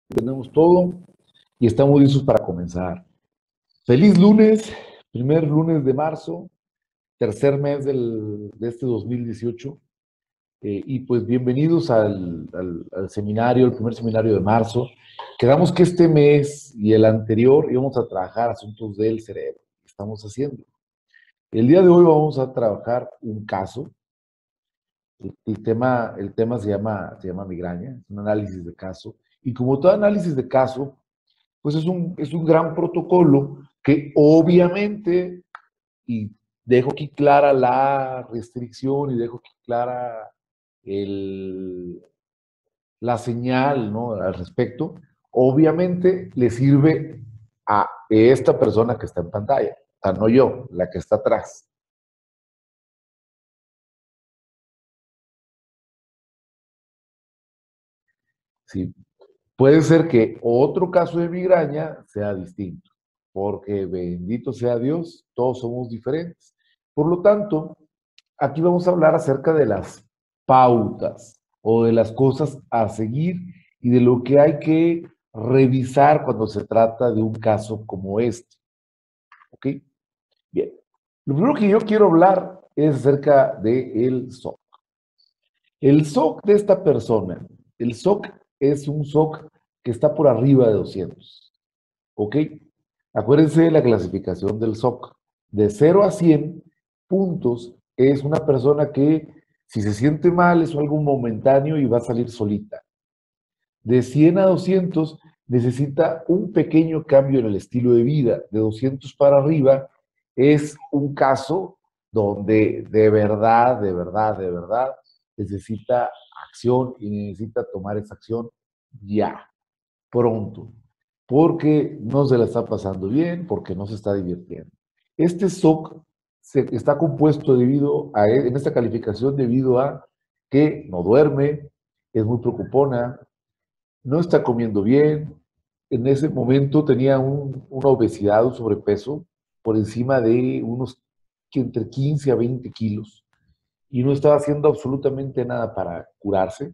Tenemos todo y estamos listos para comenzar. Feliz lunes, primer lunes de marzo, tercer mes de este 2018. Y pues bienvenidos al seminario, el primer seminario de marzo. Quedamos que este mes y el anterior íbamos a trabajar asuntos del cerebro. ¿Qué estamos haciendo? El día de hoy vamos a trabajar un caso. El tema se llama migraña, es un análisis de caso. Y como todo análisis de caso, pues es un gran protocolo que obviamente, y dejo aquí clara la restricción y dejo aquí clara el, la señal, ¿no?, al respecto, obviamente le sirve a esta persona que está en pantalla, o sea, no yo, la que está atrás. ¿Sí? Puede ser que otro caso de migraña sea distinto, porque bendito sea Dios, todos somos diferentes. Por lo tanto, aquí vamos a hablar acerca de las pautas o de las cosas a seguir y de lo que hay que revisar cuando se trata de un caso como este. ¿Ok? Bien. Lo primero que yo quiero hablar es acerca del SOC. El SOC de esta persona, el SOC es un SOC que está por arriba de 200. ¿Ok? Acuérdense de la clasificación del SOC. De 0 a 100 puntos es una persona que si se siente mal es algo momentáneo y va a salir solita. De 100 a 200 necesita un pequeño cambio en el estilo de vida. De 200 para arriba es un caso donde de verdad necesita acción y necesita tomar esa acción ya, pronto, porque no se la está pasando bien, porque no se está divirtiendo. Este SOC está compuesto en esta calificación debido a que no duerme, es muy preocupona, no está comiendo bien. En ese momento tenía una obesidad, un sobrepeso por encima de unos que entre 15 a 20 kilos y no estaba haciendo absolutamente nada para curarse.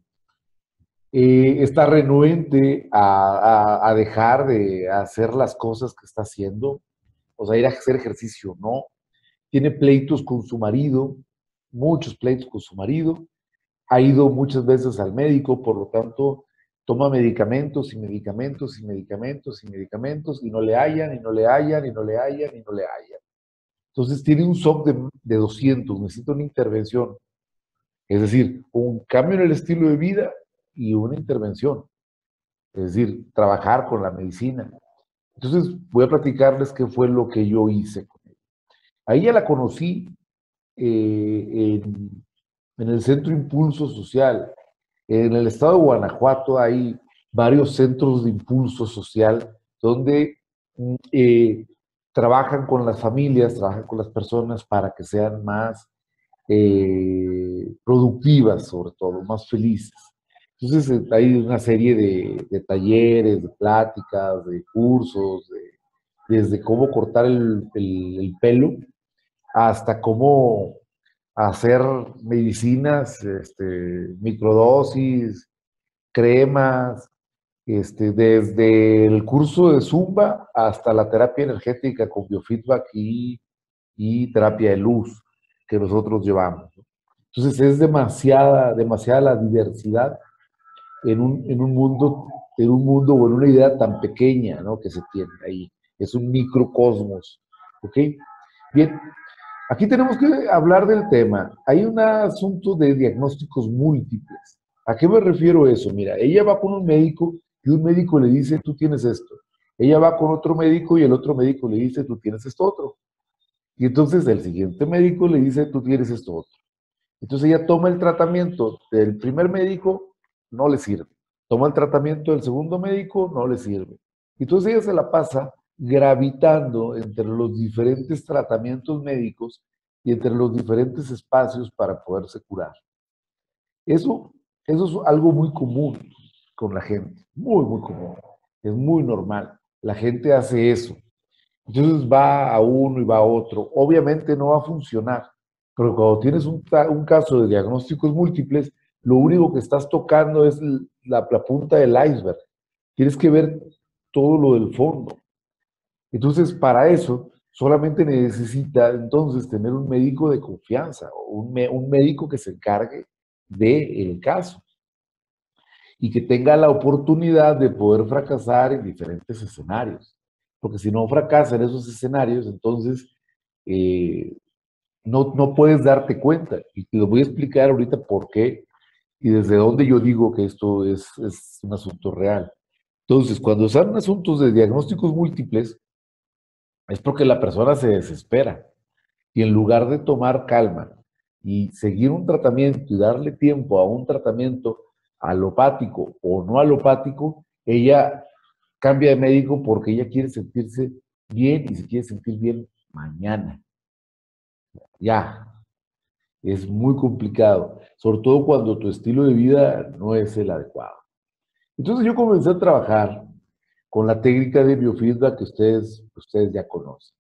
Está renuente a dejar de hacer las cosas que está haciendo, o sea, ir a hacer ejercicio, no. Tiene pleitos con su marido, muchos pleitos con su marido, ha ido muchas veces al médico, por lo tanto, toma medicamentos y medicamentos y medicamentos y medicamentos y no le hallan y no le hallan y no le hallan y no le hallan. Entonces tiene un SOC de 200, necesita una intervención, es decir, un cambio en el estilo de vida y una intervención, es decir, trabajar con la medicina. Entonces voy a platicarles qué fue lo que yo hice con ella. A ella la conocí en el Centro Impulso Social. En el estado de Guanajuato hay varios centros de impulso social donde trabajan con las familias, trabajan con las personas para que sean más productivas, sobre todo, más felices. Entonces hay una serie de talleres, de pláticas, de cursos, desde cómo cortar el pelo hasta cómo hacer medicinas, microdosis, cremas, desde el curso de Zumba hasta la terapia energética con biofeedback y terapia de luz que nosotros llevamos, ¿no? Entonces es demasiada la diversidad en un mundo o en una idea tan pequeña, ¿no?, que se tiene ahí. Es un microcosmos, ¿ok? Bien, aquí tenemos que hablar del tema. Hay un asunto de diagnósticos múltiples. ¿A qué me refiero eso? Mira, ella va con un médico y un médico le dice, tú tienes esto. Ella va con otro médico y el otro médico le dice, tú tienes esto otro. Y entonces el siguiente médico le dice, tú tienes esto otro. Entonces ella toma el tratamiento del primer médico, no le sirve. Toma el tratamiento del segundo médico, no le sirve. Entonces ella se la pasa gravitando entre los diferentes tratamientos médicos y entre los diferentes espacios para poderse curar. Eso es algo muy común con la gente, muy común. Es muy normal. La gente hace eso. Entonces va a uno y va a otro. Obviamente no va a funcionar, pero cuando tienes un caso de diagnósticos múltiples, lo único que estás tocando es la punta del iceberg. tienes que ver todo lo del fondo. Entonces, para eso, solamente necesita entonces tener un médico de confianza, o un médico que se encargue del caso y que tenga la oportunidad de poder fracasar en diferentes escenarios. Porque si no fracasa en esos escenarios, entonces eh, no puedes darte cuenta. Y te lo voy a explicar ahorita por qué y desde dónde yo digo que esto es un asunto real. Entonces, cuando son asuntos de diagnósticos múltiples, es porque la persona se desespera y en lugar de tomar calma y seguir un tratamiento y darle tiempo a un tratamiento alopático o no alopático, ella cambia de médico porque ella quiere sentirse bien y se quiere sentir bien mañana. Ya, es muy complicado, sobre todo cuando tu estilo de vida no es el adecuado. Entonces yo comencé a trabajar con la técnica de biofeedback que ustedes ya conocen.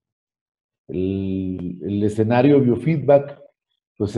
El escenario biofeedback, pues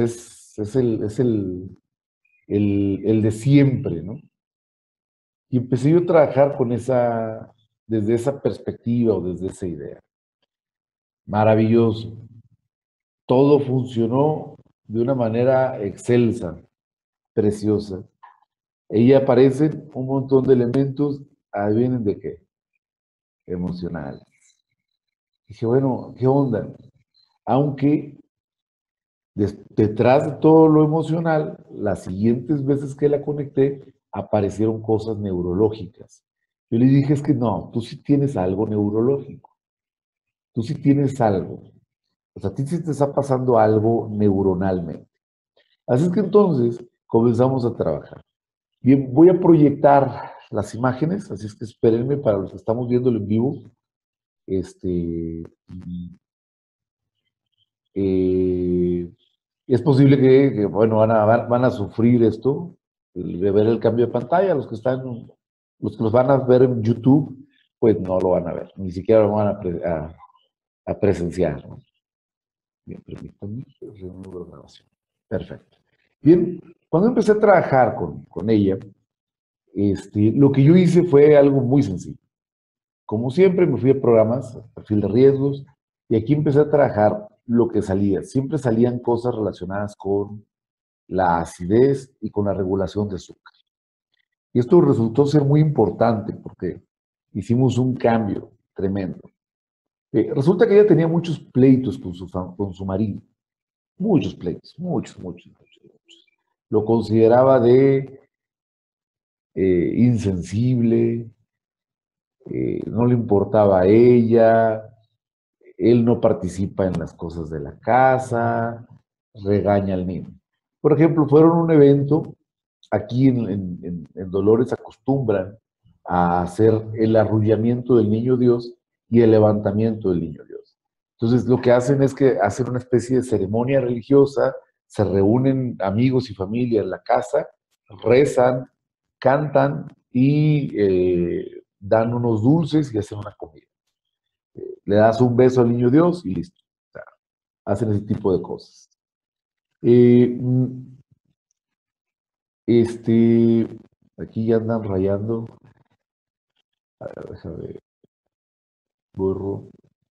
es el de siempre, ¿no? Y empecé yo a trabajar desde esa perspectiva o desde esa idea. Maravilloso. Todo funcionó de una manera excelsa, preciosa. Ahí aparecen un montón de elementos, adivinen de qué, emocional. Dije, bueno, ¿qué onda? Aunque detrás de todo lo emocional, las siguientes veces que la conecté, aparecieron cosas neurológicas. Yo le dije, es que no, tú sí tienes algo neurológico, tú sí tienes algo. O sea, a ti sí te está pasando algo neuronalmente. Así es que entonces comenzamos a trabajar. Bien, voy a proyectar las imágenes, así es que espérenme para los que estamos viéndolo en vivo. Eh, es posible bueno, van a sufrir esto, de ver el cambio de pantalla. Los que los van a ver en YouTube, pues no lo van a ver, ni siquiera lo van a presenciar, ¿no? Bien, permítanme, reanudo la grabación. Perfecto. Bien, cuando empecé a trabajar con ella, lo que yo hice fue algo muy sencillo. Como siempre, me fui a programas, perfil de riesgos, y aquí empecé a trabajar lo que salía. Siempre salían cosas relacionadas con la acidez y con la regulación de azúcar. Y esto resultó ser muy importante porque hicimos un cambio tremendo. Resulta que ella tenía muchos pleitos con su marido. Muchos pleitos, muchos, muchos, muchos, muchos. Lo consideraba de insensible, no le importaba a ella, él no participa en las cosas de la casa, regaña al niño. Por ejemplo, fueron a un evento, aquí en Dolores acostumbran a hacer el arrullamiento del niño Dios y el levantamiento del niño Dios. Entonces, lo que hacen es que hacen una especie de ceremonia religiosa, se reúnen amigos y familia en la casa, rezan, cantan y dan unos dulces y hacen una comida. Le das un beso al niño Dios y listo. O sea, hacen ese tipo de cosas. Eh, mm, este, aquí ya andan rayando. A ver, déjame, borro.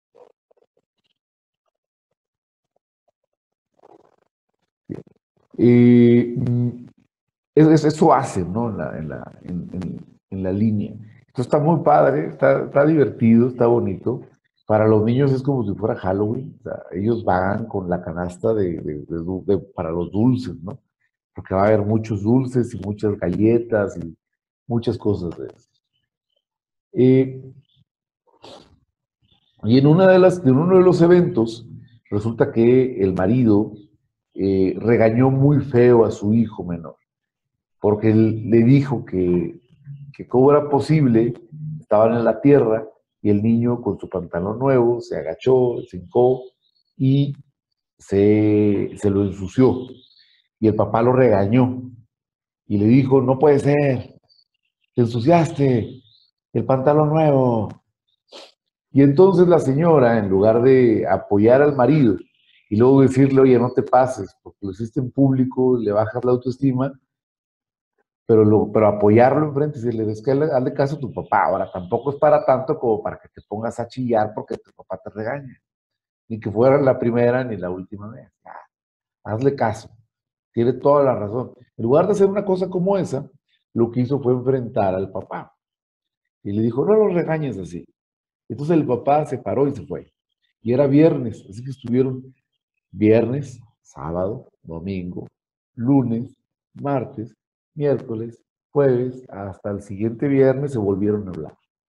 Eh, mm, eso hacen, ¿no? En la línea. Esto está muy padre, está divertido, está bonito. Para los niños es como si fuera Halloween. O sea, ellos van con la canasta para los dulces, ¿no? Porque va a haber muchos dulces y muchas galletas y muchas cosas de eso. Eh, y en uno de los eventos, resulta que el marido regañó muy feo a su hijo menor, porque él le dijo que cómo era posible, estaban en la tierra y el niño con su pantalón nuevo se agachó, se hincó y se lo ensució. Y el papá lo regañó y le dijo, no puede ser, te ensuciaste, el pantalón nuevo. Y entonces la señora, en lugar de apoyar al marido y luego decirle, oye, no te pases, porque lo hiciste en público, le bajas la autoestima, pero apoyarlo enfrente y decirle, es que hazle caso a tu papá. Ahora, tampoco es para tanto como para que te pongas a chillar porque tu papá te regaña. Ni que fuera la primera ni la última vez. Ya, hazle caso. Tiene toda la razón. En lugar de hacer una cosa como esa, lo que hizo fue enfrentar al papá. Y le dijo, no lo regañes así. Entonces el papá se paró y se fue. Y era viernes, así que estuvieron viernes, sábado, domingo, lunes, martes, miércoles, jueves, hasta el siguiente viernes se volvieron a hablar.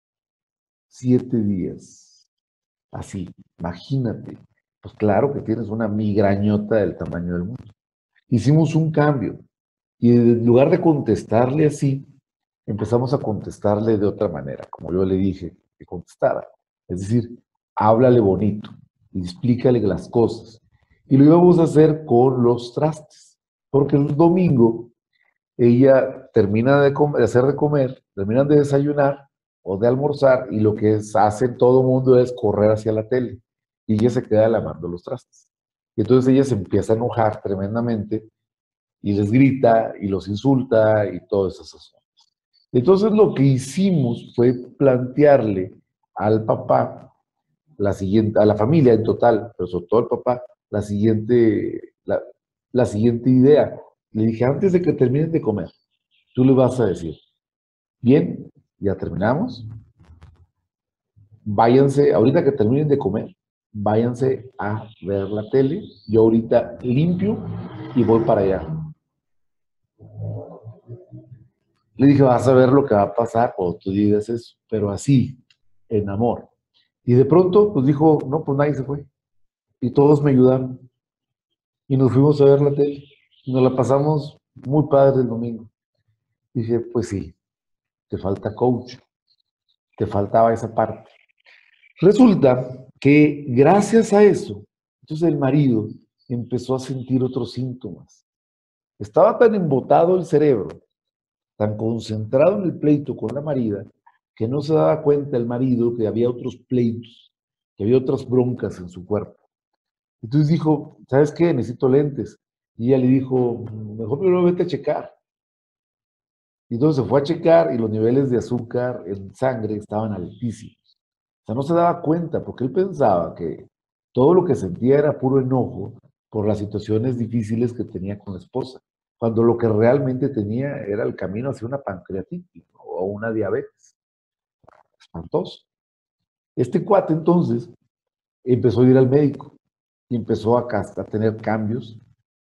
7 días. Así, imagínate. Pues claro que tienes una migrañota del tamaño del mundo. Hicimos un cambio. Y en lugar de contestarle así, empezamos a contestarle de otra manera, como yo le dije que contestara. Es decir, háblale bonito y explícale las cosas. Y lo íbamos a hacer con los trastes, porque el domingo ella termina de hacer de comer, terminan de desayunar o de almorzar y lo que hace todo el mundo es correr hacia la tele y ella se queda lavando los trastes. Y entonces ella se empieza a enojar tremendamente y les grita y los insulta y todas esas cosas. Entonces lo que hicimos fue plantearle al papá la siguiente, a la familia en total, pero sobre todo al papá, la siguiente idea. Le dije, antes de que terminen de comer, tú le vas a decir, bien, ya terminamos, váyanse, ahorita que terminen de comer, váyanse a ver la tele, yo ahorita limpio y voy para allá. Le dije, vas a ver lo que va a pasar cuando tú digas eso, pero así, en amor. Y de pronto, pues dijo, no, pues nadie se fue. Y todos me ayudaron. Y nos fuimos a ver la tele. Y nos la pasamos muy padre el domingo. Dije, pues sí, te falta coach, te faltaba esa parte. Resulta que gracias a eso, entonces el marido empezó a sentir otros síntomas. Estaba tan embotado el cerebro, tan concentrado en el pleito con la marida, que no se daba cuenta el marido que había otros pleitos, que había otras broncas en su cuerpo. Entonces dijo, ¿sabes qué? Necesito lentes. Y ella le dijo, mejor primero vete a checar. Y entonces se fue a checar y los niveles de azúcar en sangre estaban altísimos. O sea, no se daba cuenta porque él pensaba que todo lo que sentía era puro enojo por las situaciones difíciles que tenía con la esposa, cuando lo que realmente tenía era el camino hacia una pancreatitis, ¿no? O una diabetes. Espantoso. Este cuate entonces empezó a ir al médico y empezó a tener cambios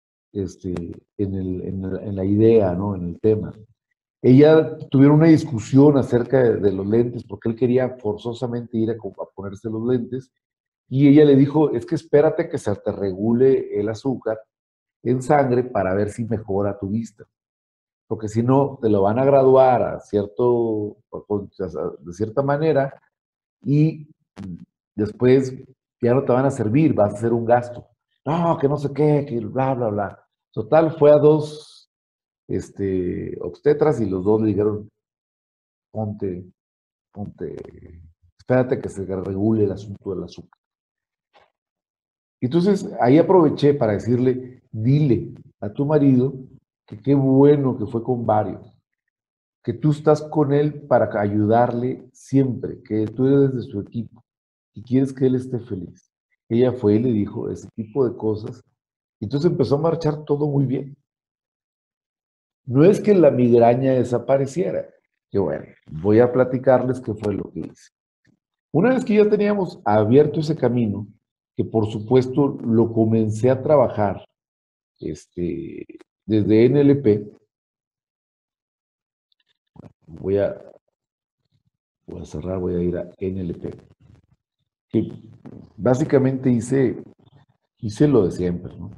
en la idea, ¿no? En el tema. Ella tuvieron una discusión acerca de los lentes, porque él quería forzosamente ir a ponerse los lentes, y ella le dijo, es que espérate que se te regule el azúcar en sangre para ver si mejora tu vista, porque si no, te lo van a graduar de cierta manera, y después ya no te van a servir, vas a hacer un gasto. No, que no sé qué, que bla, bla, bla. Total, fue a dos obstetras y los dos le dijeron, ponte, ponte, espérate que se regule el asunto del azúcar. Entonces, ahí aproveché para decirle, dile a tu marido que qué bueno que fue con varios, que tú estás con él para ayudarle siempre, que tú eres de su equipo y quieres que él esté feliz. Ella fue y le dijo ese tipo de cosas. Y entonces empezó a marchar todo muy bien. No es que la migraña desapareciera, que bueno, voy a platicarles qué fue lo que hice. Una vez que ya teníamos abierto ese camino, que por supuesto lo comencé a trabajar desde NLP, voy a, voy a cerrar, voy a ir a NLP, que básicamente hice lo de siempre, ¿no?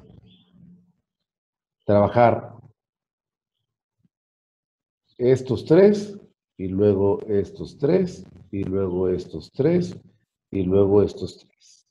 Trabajar estos tres, y luego estos tres, y luego estos tres, y luego estos tres.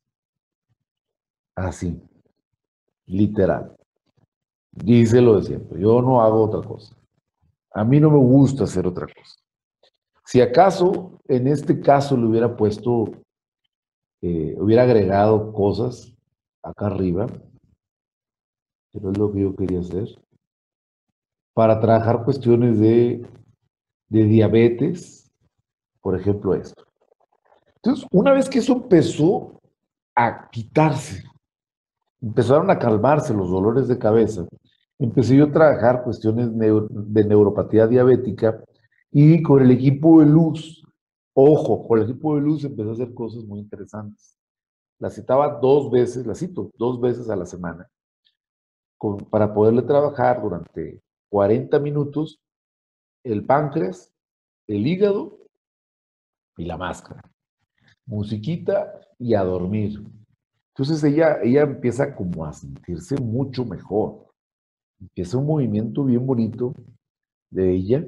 Así, literal. Dice lo de siempre. Yo no hago otra cosa. A mí no me gusta hacer otra cosa. Si acaso en este caso le hubiera puesto, hubiera agregado cosas acá arriba, que no es lo que yo quería hacer, para trabajar cuestiones de diabetes, por ejemplo, esto. Entonces, una vez que eso empezó a quitarse, empezaron a calmarse los dolores de cabeza, empecé yo a trabajar cuestiones de neuropatía diabética y con el equipo de luz, ojo, con el equipo de luz empecé a hacer cosas muy interesantes. La citaba 2 veces, la cito 2 veces a la semana, para poderle trabajar durante 40 minutos el páncreas, el hígado y la máscara. Musiquita y a dormir. Entonces ella empieza como a sentirse mucho mejor. Empieza un movimiento bien bonito de ella,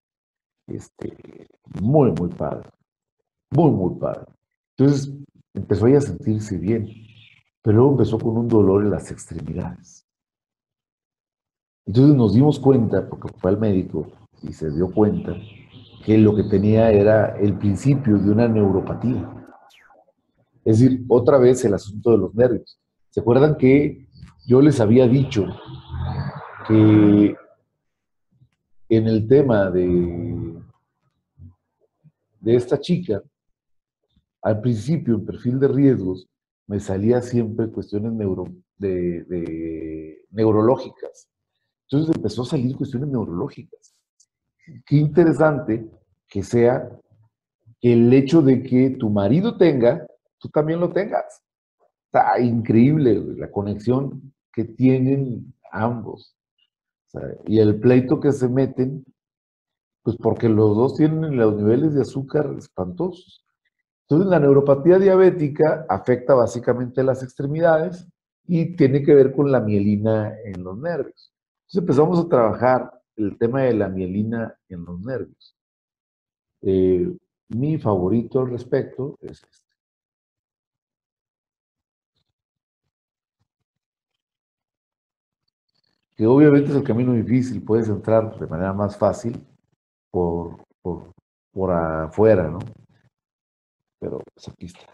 muy, muy padre, muy, muy padre. Entonces empezó ella a sentirse bien, pero luego empezó con un dolor en las extremidades. Entonces nos dimos cuenta, porque fue al médico y se dio cuenta, que lo que tenía era el principio de una neuropatía. Es decir, otra vez el asunto de los nervios. ¿Se acuerdan que yo les había dicho que en el tema de esta chica, al principio en perfil de riesgos, me salía siempre cuestiones neurológicas? Entonces empezó a salir cuestiones neurológicas. Qué interesante que sea que el hecho de que tu marido tenga, tú también lo tengas. Está increíble la conexión que tienen ambos. O sea, y el pleito que se meten, pues porque los dos tienen los niveles de azúcar espantosos. Entonces, la neuropatía diabética afecta básicamente las extremidades y tiene que ver con la mielina en los nervios. Entonces, empezamos a trabajar el tema de la mielina en los nervios. Mi favorito al respecto es este, que obviamente es el camino difícil, puedes entrar de manera más fácil por, por, por afuera, ¿no? Pero pues aquí está.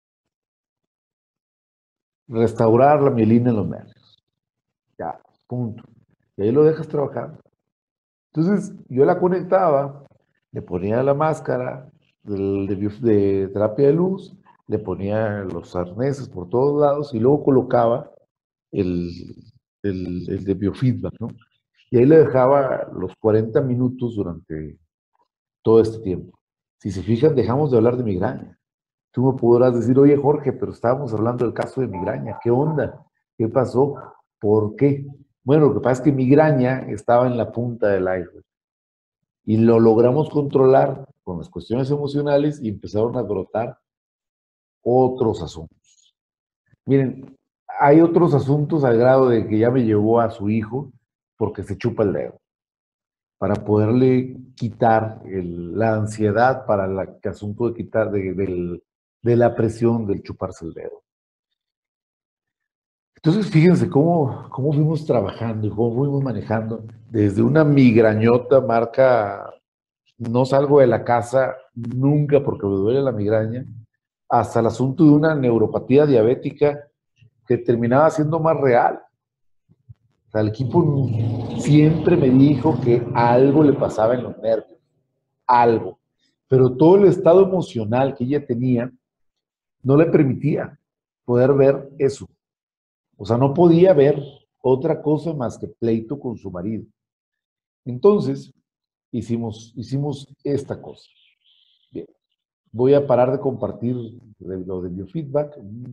Restaurar la mielina en los nervios. Ya, punto. Y ahí lo dejas trabajar. Entonces, yo la conectaba, le ponía la máscara de terapia de luz, le ponía los arneses por todos lados y luego colocaba el, el de biofeedback, ¿no? Y ahí le dejaba los 40 minutos durante todo este tiempo. Si se fijan, dejamos de hablar de migraña. Tú me podrás decir, oye Jorge, pero estábamos hablando del caso de migraña. ¿Qué onda? ¿Qué pasó? ¿Por qué? Bueno, lo que pasa es que migraña estaba en la punta del iceberg y lo logramos controlar con las cuestiones emocionales y empezaron a brotar otros asuntos. Miren, hay otros asuntos al grado de que ya me llevó a su hijo porque se chupa el dedo para poderle quitar la ansiedad para el asunto de quitar de la presión del chuparse el dedo. Entonces, fíjense cómo fuimos trabajando y cómo fuimos manejando desde una migrañota marca no salgo de la casa nunca porque me duele la migraña, hasta el asunto de una neuropatía diabética que terminaba siendo más real. O sea, el equipo siempre me dijo que algo le pasaba en los nervios, algo. Pero todo el estado emocional que ella tenía no le permitía poder ver eso. O sea, no podía ver otra cosa más que pleito con su marido. Entonces, hicimos esta cosa. Bien, voy a parar de compartir lo de biofeedback.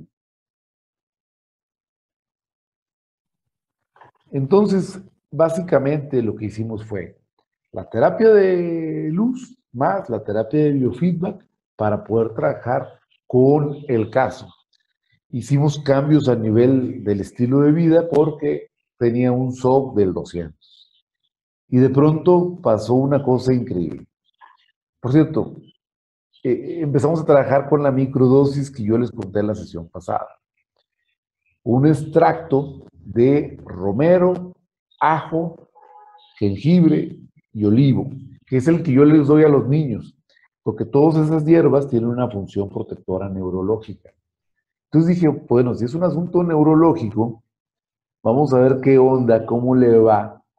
Entonces, básicamente lo que hicimos fue la terapia de luz más la terapia de biofeedback para poder trabajar con el caso. Hicimos cambios a nivel del estilo de vida porque tenía un SOP del 200. Y de pronto pasó una cosa increíble. Por cierto, empezamos a trabajar con la microdosis que yo les conté en la sesión pasada. Un extracto de romero, ajo, jengibre y olivo, que es el que yo les doy a los niños, porque todas esas hierbas tienen una función protectora neurológica. Entonces dije, bueno, si es un asunto neurológico, vamos a ver qué onda, cómo le va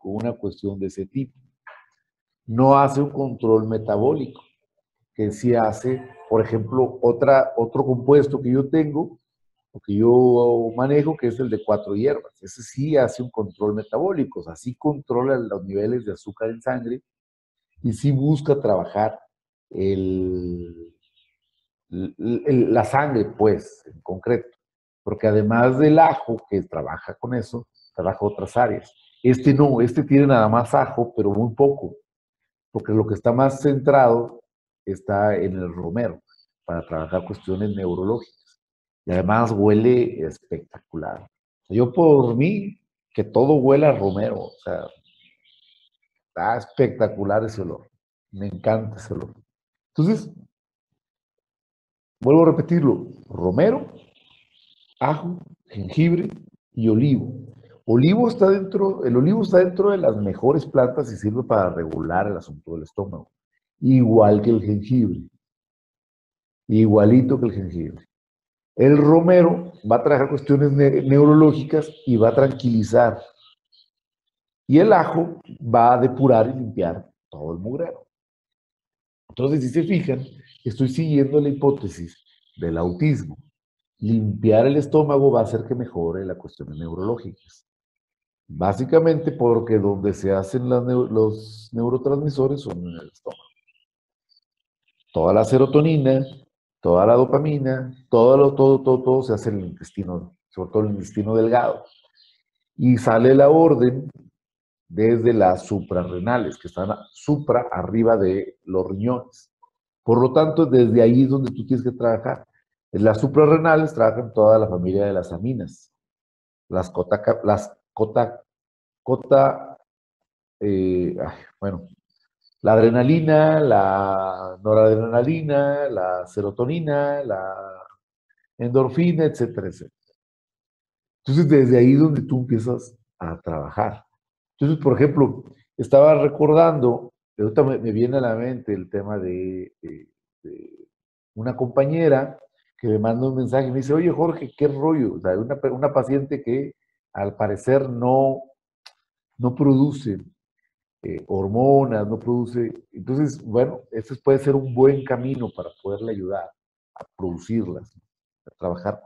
con una cuestión de ese tipo. No hace un control metabólico, que sí hace, por ejemplo, otro compuesto que yo tengo, o que yo manejo, que es el de 4 hierbas. Ese sí hace un control metabólico, o sea, sí controla los niveles de azúcar en sangre y sí busca trabajar el, la sangre, pues, en concreto. Porque además del ajo, que trabaja con eso, trabaja otras áreas. Este no, este tiene nada más ajo, pero muy poco, porque lo que está más centrado está en el romero, para trabajar cuestiones neurológicas. Y además huele espectacular. Yo por mí, que todo huele a romero, o sea, está espectacular ese olor. Me encanta ese olor. Entonces, vuelvo a repetirlo, romero, ajo, jengibre y olivo. El olivo está dentro de las mejores plantas y sirve para regular el asunto del estómago. Igual que el jengibre. Igualito que el jengibre. El romero va a trabajar cuestiones neurológicas y va a tranquilizar. Y el ajo va a depurar y limpiar todo el mugrero. Entonces, si se fijan, estoy siguiendo la hipótesis del autismo. Limpiar el estómago va a hacer que mejore las cuestiones neurológicas. Básicamente porque donde se hacen los neurotransmisores son en el estómago. Toda la serotonina, toda la dopamina, todo se hace en el intestino, sobre todo en el intestino delgado. Y sale la orden desde las suprarrenales, que están supra arriba de los riñones. Por lo tanto, desde ahí es donde tú tienes que trabajar. En las suprarrenales trabajan toda la familia de las aminas, las cota, bueno, la adrenalina, la noradrenalina, la serotonina, la endorfina, etcétera, etcétera. Entonces, desde ahí es donde tú empiezas a trabajar. Entonces, por ejemplo, estaba recordando, ahorita me viene a la mente el tema de una compañera que me manda un mensaje y me dice, oye Jorge, qué rollo. O sea, una paciente que al parecer no produce hormonas, no produce. Entonces, bueno, este puede ser un buen camino para poderle ayudar a producirlas, a trabajar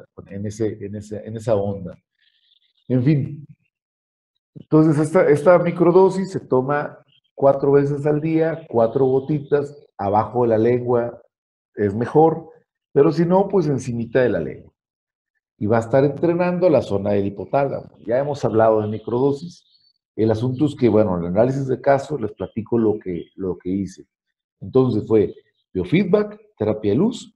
en esa onda. En fin, entonces esta microdosis se toma 4 veces al día, 4 gotitas, abajo de la lengua es mejor, pero si no, pues encimita de la lengua. Y va a estar entrenando la zona del hipotálamo. Ya hemos hablado de microdosis. El asunto es que, bueno, en el análisis de caso les platico lo que hice. Entonces fue biofeedback, terapia de luz,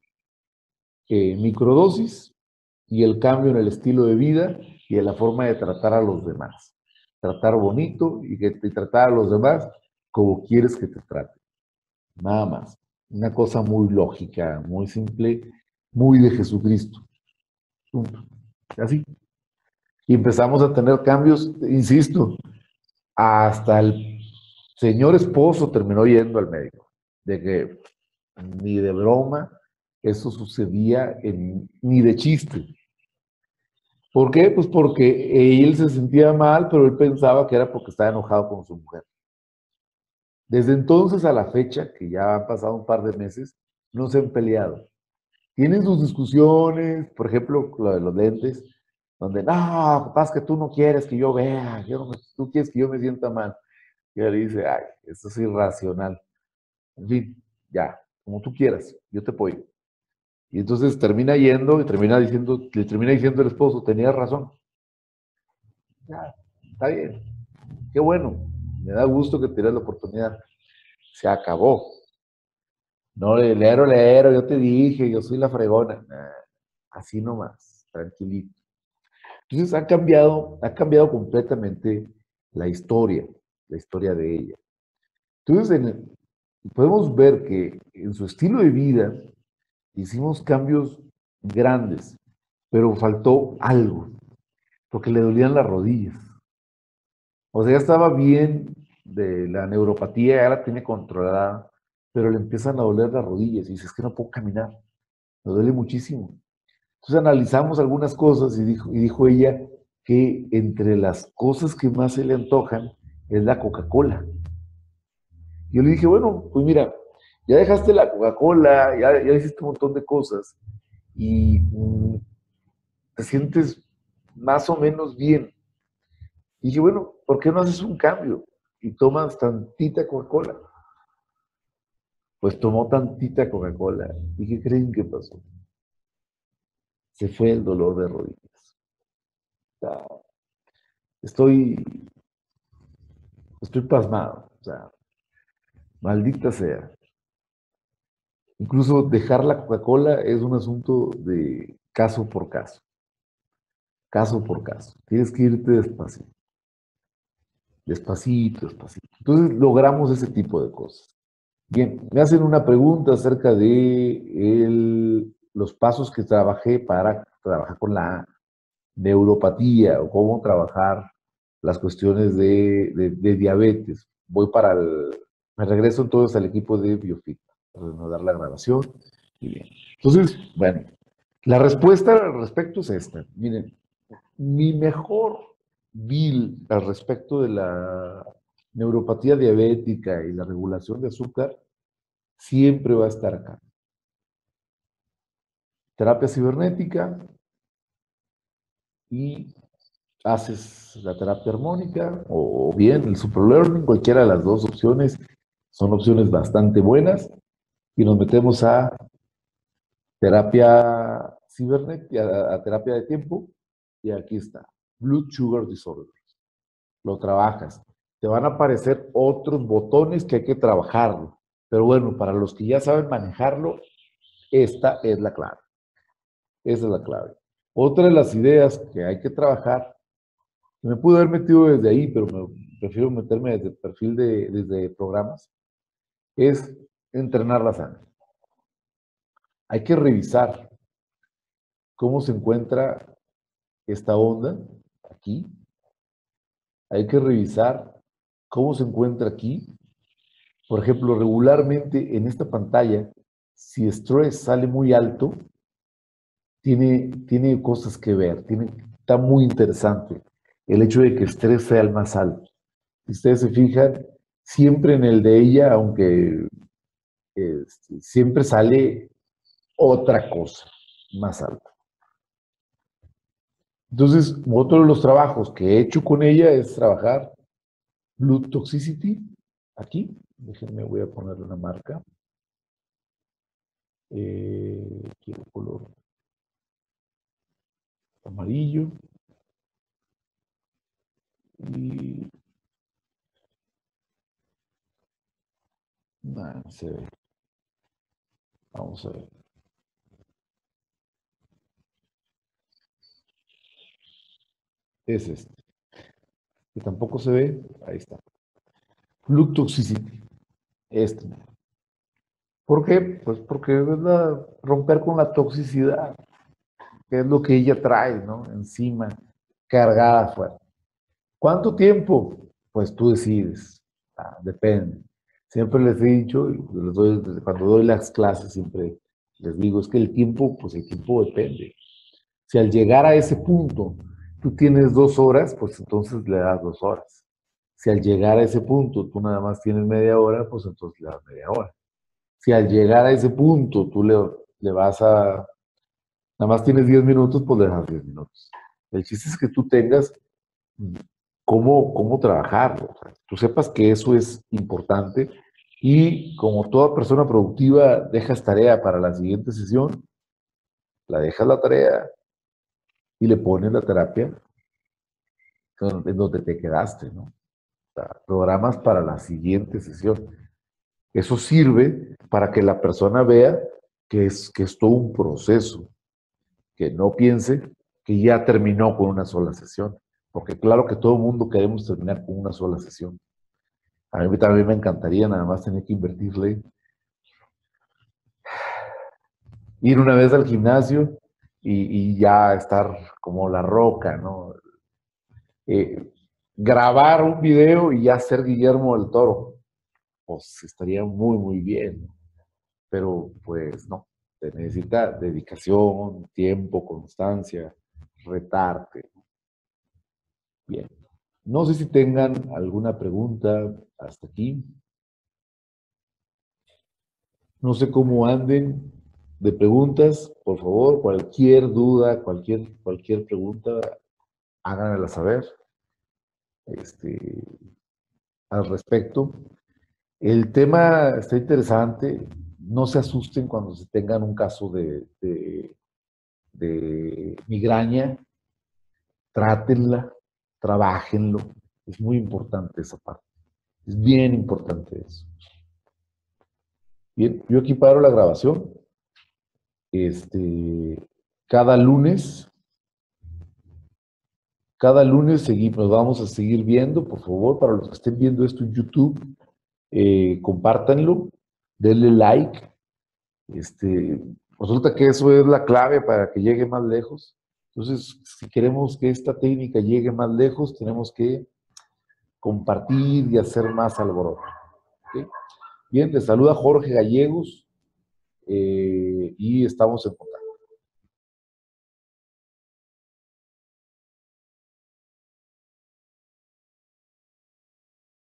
microdosis y el cambio en el estilo de vida y en la forma de tratar a los demás. Tratar bonito y tratar a los demás como quieres que te traten. Nada más. Una cosa muy lógica, muy simple, muy de Jesucristo. Punto. Así. Y empezamos a tener cambios, insisto, hasta el señor esposo terminó yendo al médico, de que ni de broma eso sucedía, ni de chiste. ¿Por qué? Pues porque él se sentía mal, pero él pensaba que era porque estaba enojado con su mujer. Desde entonces a la fecha, que ya han pasado un par de meses, no se han peleado. Tienen sus discusiones, por ejemplo, lo de los lentes, donde, no, papá, es que tú no quieres que yo vea, tú quieres que yo me sienta mal. Y él dice, ay, eso es irracional. En fin, ya, como tú quieras, yo te apoyo. Y entonces termina yendo y le termina diciendo el esposo, tenía razón. Ya, está bien, qué bueno, me da gusto que te des la oportunidad. Se acabó. No, leero, yo te dije, yo soy la fregona. Nah, así nomás, tranquilito. Entonces ha cambiado completamente la historia de ella. Entonces podemos ver que en su estilo de vida hicimos cambios grandes, pero faltó algo, porque le dolían las rodillas. O sea, ya estaba bien de la neuropatía, ya la tiene controlada, pero le empiezan a doler las rodillas y dice, es que no puedo caminar, me duele muchísimo. Entonces analizamos algunas cosas y dijo ella que entre las cosas que más se le antojan es la Coca-Cola. Yo le dije, bueno, pues mira, ya dejaste la Coca-Cola, ya hiciste un montón de cosas y te sientes más o menos bien. Y dije, bueno, ¿por qué no haces un cambio y tomas tantita Coca-Cola? Pues tomó tantita Coca-Cola. ¿Y qué creen que pasó? Se fue el dolor de rodillas. O estoy, estoy pasmado. O sea, maldita sea. Incluso dejar la Coca-Cola es un asunto de caso por caso. Caso por caso. Tienes que irte despacito. Despacito, despacito. Entonces logramos ese tipo de cosas. Bien, me hacen una pregunta acerca de los pasos que trabajé para trabajar con la neuropatía o cómo trabajar las cuestiones de diabetes. Me regreso entonces al equipo de Biofit para dar la grabación. Y bien. Entonces, bueno, la respuesta al respecto es esta. Miren, mi mejor bill al respecto de la neuropatía diabética y la regulación de azúcar siempre va a estar acá. Terapia cibernética y haces la terapia armónica o bien el superlearning, cualquiera de las dos opciones son opciones bastante buenas y nos metemos a terapia cibernética, a terapia de tiempo y aquí está, Blood Sugar Disorder. Lo trabajas. Te van a aparecer otros botones que hay que trabajarlo. Pero bueno, para los que ya saben manejarlo, esta es la clave. Esa es la clave. Otra de las ideas que hay que trabajar, me pude haber metido desde ahí, pero prefiero meterme desde el perfil desde programas, es entrenar la sangre. Hay que revisar cómo se encuentra esta onda aquí. Hay que revisar cómo se encuentra aquí. Por ejemplo, regularmente en esta pantalla, si estrés sale muy alto, tiene cosas que ver, está muy interesante el hecho de que estrés sea el más alto. Si ustedes se fijan, siempre en el de ella, aunque siempre sale otra cosa más alta. Entonces, otro de los trabajos que he hecho con ella es trabajar Blood Toxicity, aquí, déjenme, voy a ponerle una marca, quiero color amarillo, y no se ve, vamos a ver, es este, que tampoco se ve, ahí está, Blood Toxicity, este. ¿Por qué? Pues porque es romper con la toxicidad, que es lo que ella trae, ¿no? Encima, cargada afuera. ¿Cuánto tiempo? Pues tú decides, depende. Siempre les he dicho, cuando doy las clases, siempre les digo, es que el tiempo, pues el tiempo depende. Si al llegar a ese punto tú tienes 2 horas, pues entonces le das 2 horas. Si al llegar a ese punto tú nada más tienes media hora, pues entonces le das media hora. Si al llegar a ese punto tú le vas a, nada más tienes 10 minutos, pues le das 10 minutos. El chiste es que tú tengas cómo trabajarlo. O sea, tú sepas que eso es importante y como toda persona productiva dejas tarea para la siguiente sesión, la dejas la tarea y le pones la terapia en donde te quedaste, ¿no? O sea, programas para la siguiente sesión. Eso sirve para que la persona vea que es todo un proceso, que no piense que ya terminó con una sola sesión, porque claro que todo el mundo queremos terminar con una sola sesión. A mí también me encantaría nada más tener que invertirle, ir una vez al gimnasio y ya estar como la roca, ¿no? Eh, grabar un video y ya ser Guillermo del Toro, pues estaría muy, muy bien. Pero pues no, te necesita dedicación, tiempo, constancia, retarte. Bien. No sé si tengan alguna pregunta hasta aquí. No sé cómo anden de preguntas. Por favor, cualquier duda, cualquier pregunta, háganmela saber este, al respecto. El tema está interesante. No se asusten cuando se tengan un caso de migraña. Trátenla, trabájenlo. Es muy importante esa parte. Es bien importante eso. Bien, yo aquí paro la grabación. Este, cada lunes, cada lunes seguimos, vamos a seguir viendo, por favor, para los que estén viendo esto en YouTube, compártanlo, denle like. Este, resulta que eso es la clave para que llegue más lejos. Entonces, si queremos que esta técnica llegue más lejos, tenemos que compartir y hacer más alboroto. ¿Okay? Bien, te saluda Jorge Gallegos y estamos en contacto.